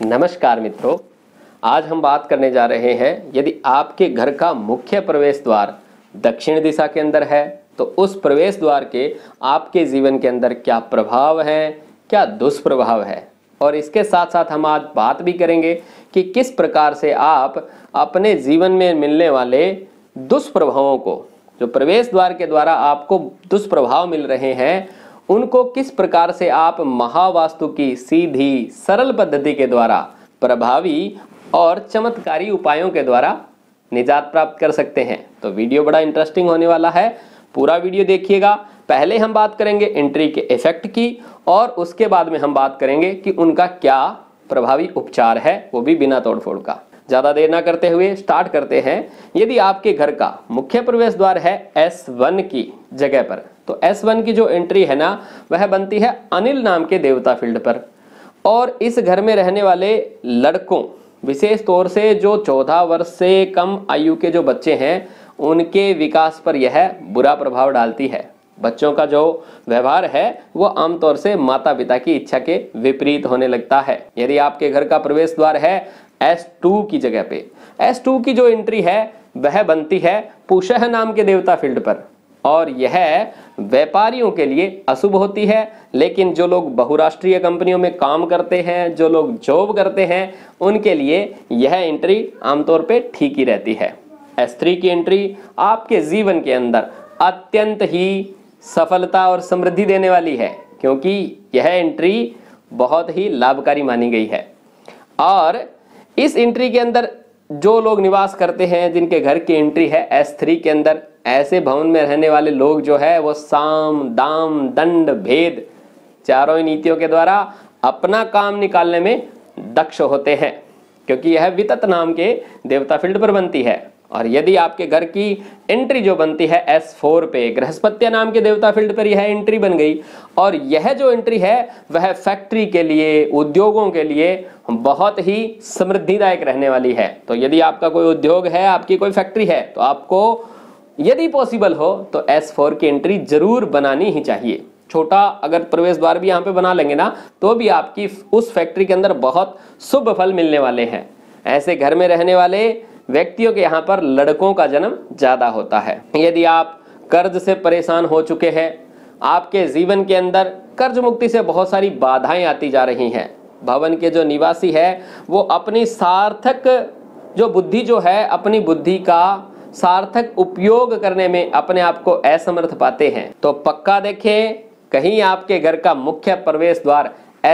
नमस्कार मित्रों, आज हम बात करने जा रहे हैं यदि आपके घर का मुख्य प्रवेश द्वार दक्षिण दिशा के अंदर है तो उस प्रवेश द्वार के आपके जीवन के अंदर क्या प्रभाव है, क्या दुष्प्रभाव है। और इसके साथ साथ हम आज बात भी करेंगे कि किस प्रकार से आप अपने जीवन में मिलने वाले दुष्प्रभावों को, जो प्रवेश द्वार के द्वारा आपको दुष्प्रभाव मिल रहे हैं, उनको किस प्रकार से आप महावास्तु की सीधी सरल पद्धति के द्वारा प्रभावी और चमत्कारी उपायों के द्वारा निजात प्राप्त कर सकते हैं। तो वीडियो बड़ा इंटरेस्टिंग होने वाला है, पूरा वीडियो देखिएगा। पहले हम बात करेंगे एंट्री के इफेक्ट की और उसके बाद में हम बात करेंगे कि उनका क्या प्रभावी उपचार है, वो भी बिना तोड़फोड़ का। ज्यादा देर ना करते हुए स्टार्ट करते हैं। यदि आपके घर का मुख्य प्रवेश द्वार है S1 की जगह पर, तो S1 की जो एंट्री है ना, वह बनती है अनिल नाम के देवता फील्ड पर। और इस घर में रहने वाले लड़कों, विशेष तौर से जो 14 वर्ष से कम आयु के जो बच्चे हैं, उनके विकास पर यह बुरा प्रभाव डालती है। बच्चों का जो व्यवहार है वो आमतौर से माता पिता की इच्छा के विपरीत होने लगता है। यदि आपके घर का प्रवेश द्वार है S2 की जगह पे, S2 की जो एंट्री है वह बनती है पुषह नाम के देवता फील्ड पर, और यह व्यापारियों के लिए अशुभ होती है। लेकिन जो लोग बहुराष्ट्रीय कंपनियों में काम करते हैं, जो लोग जॉब करते हैं, उनके लिए यह एंट्री आमतौर पे ठीक ही रहती है। S3 की एंट्री आपके जीवन के अंदर अत्यंत ही सफलता और समृद्धि देने वाली है, क्योंकि यह एंट्री बहुत ही लाभकारी मानी गई है। और इस एंट्री के अंदर जो लोग निवास करते हैं, जिनके घर की एंट्री है S3 के अंदर, ऐसे भवन में रहने वाले लोग जो है वो साम दाम दंड भेद चारों ही नीतियों के द्वारा अपना काम निकालने में दक्ष होते हैं, क्योंकि यह वितत नाम के देवता फील्ड पर बनती है। और यदि आपके घर की एंट्री जो बनती है S4 पे, बृहस्पत्य नाम के देवता फील्ड पर यह एंट्री बन गई, और यह जो एंट्री है वह फैक्ट्री के लिए, उद्योगों के लिए बहुत ही समृद्धिदायक रहने वाली है। तो यदि आपका कोई उद्योग है, आपकी कोई फैक्ट्री है, तो आपको यदि पॉसिबल हो तो S4 की एंट्री जरूर बनानी ही चाहिए। छोटा अगर प्रवेश द्वार भी यहाँ पे बना लेंगे ना, तो भी आपकी उस फैक्ट्री के अंदर बहुत शुभ फल मिलने वाले हैं। ऐसे घर में रहने वाले व्यक्तियों के यहाँ पर लड़कों का जन्म ज्यादा होता है। यदि आप कर्ज से परेशान हो चुके हैं, आपके जीवन के अंदर कर्ज मुक्ति से बहुत सारी बाधाएं आती जा रही हैं, भवन के जो निवासी है वो अपनी सार्थक जो बुद्धि जो है, अपनी बुद्धि का सार्थक उपयोग करने में अपने आप को असमर्थ पाते हैं, तो पक्का देखें कहीं आपके घर का मुख्य प्रवेश द्वार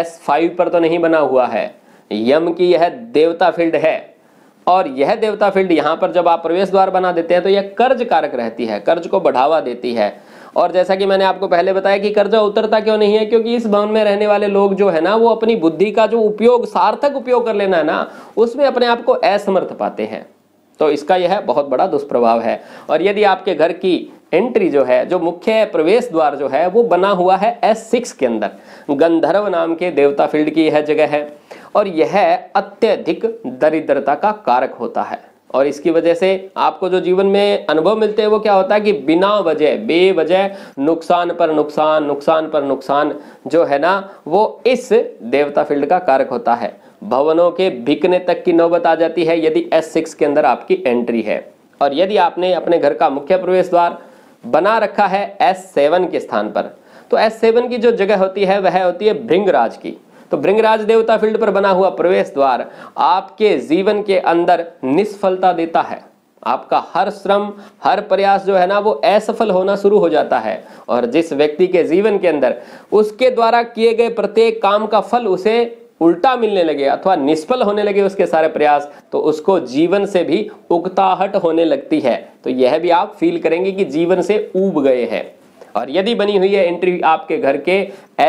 S5 पर तो नहीं बना हुआ है। यम की यह देवता फील्ड है, और यह देवता फील्ड यहाँ पर जब आप प्रवेश द्वार बना देते हैं तो यह कर्ज कारक रहती है, कर्ज को बढ़ावा देती है। और जैसा कि मैंने आपको पहले बताया कि कर्जा उतरता क्यों नहीं है, क्योंकि इस भवन में रहने वाले लोग जो है ना, वो अपनी बुद्धि का जो उपयोग, सार्थक उपयोग कर लेना है ना, उसमें अपने आप को असमर्थ पाते हैं। तो इसका यह बहुत बड़ा दुष्प्रभाव है। और यदि आपके घर की एंट्री जो है, जो मुख्य प्रवेश द्वार जो है, वो बना हुआ है S6 के अंदर, गंधर्व नाम के देवता फील्ड की यह जगह है, और यह अत्यधिक दरिद्रता का कारक होता है। और इसकी वजह से आपको जो जीवन में अनुभव मिलते हैं वो क्या होता है कि बिना वजह, बेवजह नुकसान पर नुकसान, नुकसान पर नुकसान जो है ना, वो इस देवता फील्ड का कारक होता है। भवनों के बिकने तक की नौबत आ जाती है यदि S6 के अंदर आपकी एंट्री है। और यदि आपने अपने घर का मुख्य प्रवेश द्वार बना रखा है S7 के स्थान पर, तो S7 की जो जगह होती है वह होती है भृंगराज की। तो भृंगराज देवता फील्ड पर बना हुआ प्रवेश द्वार आपके जीवन के अंदर निष्फलता देता है। आपका हर श्रम, हर प्रयास जो है ना, वो असफल होना शुरू हो जाता है। और जिस व्यक्ति के जीवन के अंदर उसके द्वारा किए गए प्रत्येक काम का फल उसे उल्टा मिलने लगे अथवा निष्फल होने लगे उसके सारे प्रयास, तो उसको जीवन से भी उकताहट होने लगती है। तो यह भी आप फील करेंगे कि जीवन से ऊब गए हैं। और यदि बनी हुई है एंट्री आपके घर के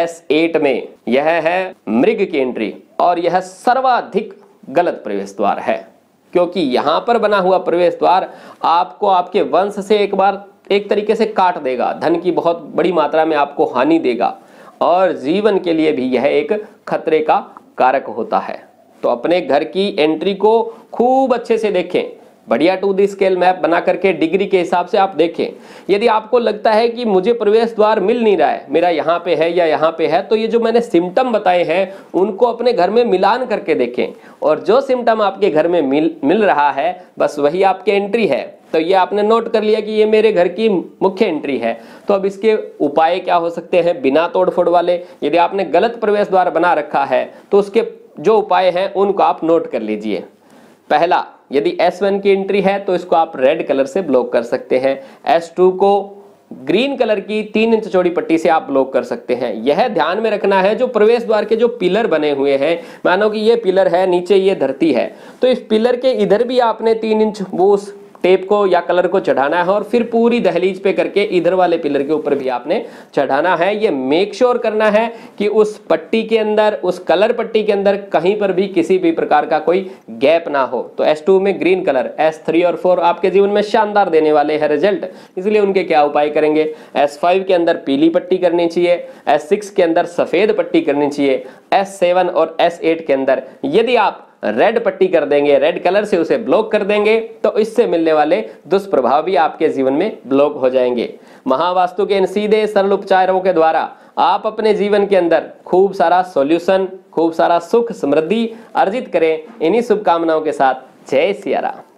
S8 में, यह है मृग की एंट्री, और यह सर्वाधिक गलत प्रवेश द्वार है, क्योंकि यहां पर बना हुआ प्रवेश द्वार आपको आपके वंश से एक बार एक तरीके से काट देगा, धन की बहुत बड़ी मात्रा में आपको हानि देगा, और जीवन के लिए भी यह एक खतरे का कारक होता है। तो अपने घर की एंट्री को खूब अच्छे से देखें। बढ़िया 2D स्केल मैप बना करके डिग्री के हिसाब से आप देखें। यदि आपको लगता है कि मुझे प्रवेश द्वार मिल नहीं रहा है, मेरा यहाँ पे है या यहाँ पे है, तो ये जो मैंने सिम्टम बताए हैं उनको अपने घर में मिलान करके देखें, और जो सिम्टम आपके घर में मिल रहा है बस वही आपकी एंट्री है। तो ये आपने नोट कर लिया कि ये मेरे घर की मुख्य एंट्री है। तो अब इसके उपाय क्या हो सकते हैं बिना तोड़फोड़ वाले? यदि आपने गलत प्रवेश द्वार बना रखा है तो उसके जो उपाय हैं उनको आप नोट कर लीजिए। पहला, यदि S1 की एंट्री है तो इसको आप रेड कलर से ब्लॉक कर सकते हैं। S2 को ग्रीन कलर की 3 इंच चौड़ी पट्टी से आप ब्लॉक कर सकते हैं। यह ध्यान में रखना है जो प्रवेश द्वार के जो पिलर बने हुए हैं, मानो कि ये पिलर है, नीचे ये धरती है, तो इस पिलर के इधर भी आपने 3 इंच वो उस टेप को या कलर को चढ़ाना है, और फिर पूरी दहलीज पे करके इधर वाले पिलर के ऊपर भी आपने चढ़ाना है। ये मेक श्योर करना है कि उस पट्टी के अंदर, उस कलर पट्टी के अंदर कहीं पर भी किसी भी प्रकार का कोई गैप ना हो। तो S2 में ग्रीन कलर, S3 और 4 आपके जीवन में शानदार देने वाले हैं रिजल्ट, इसलिए उनके क्या उपाय करेंगे? S5 के अंदर पीली पट्टी करनी चाहिए, S6 के अंदर सफेद पट्टी करनी चाहिए, S7 और S8 के अंदर यदि आप रेड पट्टी कर देंगे, रेड कलर से उसे ब्लॉक कर देंगे, तो इससे मिलने वाले दुष्प्रभाव भी आपके जीवन में ब्लॉक हो जाएंगे। महावास्तु के इन सीधे सरल उपचारों के द्वारा आप अपने जीवन के अंदर खूब सारा सॉल्यूशन, खूब सारा सुख समृद्धि अर्जित करें। इन्हीं शुभकामनाओं के साथ जय सिया राम।